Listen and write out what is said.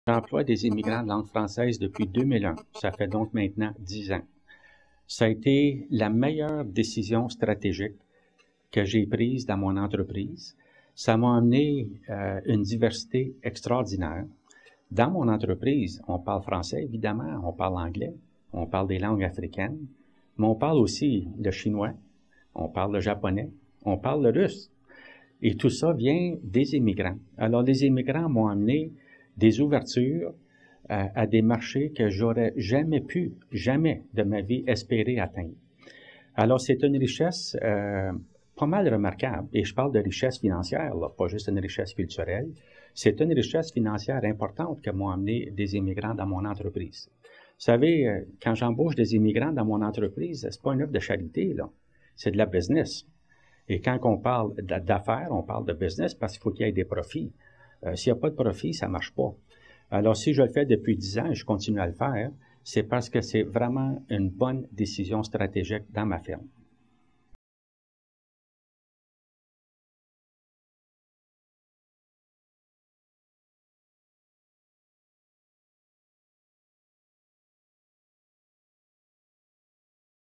J'emploie des immigrants de langue française depuis 2001. Ça fait donc maintenant 10 ans. Ça a été la meilleure décision stratégique que j'ai prise dans mon entreprise. Ça m'a amené une diversité extraordinaire. Dans mon entreprise, on parle français, évidemment, on parle anglais, on parle des langues africaines, mais on parle aussi le chinois, on parle le japonais, on parle le russe. Et tout ça vient des immigrants. Alors, les immigrants m'ont amené des ouvertures à des marchés que j'aurais jamais de ma vie, espérer atteindre. Alors, c'est une richesse pas mal remarquable. Et je parle de richesse financière, là, pas juste une richesse culturelle. C'est une richesse financière importante que m'ont amené des immigrants dans mon entreprise. Vous savez, quand j'embauche des immigrants dans mon entreprise, c'est pas une œuvre de charité, là. C'est de la business. Et quand on parle d'affaires, on parle de business parce qu'il faut qu'il y ait des profits. S'il n'y a pas de profit, ça marche pas. Alors, si je le fais depuis 10 ans et je continue à le faire, c'est parce que c'est vraiment une bonne décision stratégique dans ma firme.